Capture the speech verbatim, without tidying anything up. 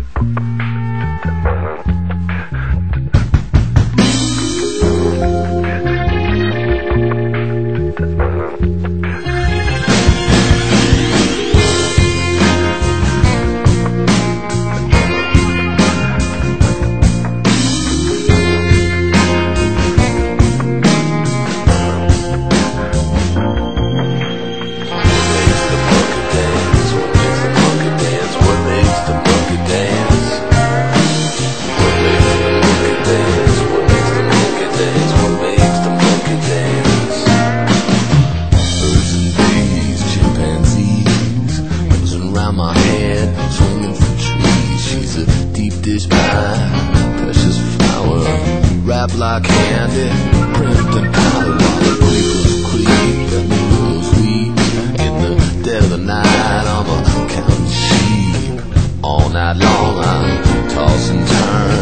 My head, swinging from trees. She's a deep dish pie, precious flower, wrapped like candy, crimped and powdered while the creepers creep and the rules weep. In the dead of the night, I'm a counting sheep. All night long, I'm toss and turn.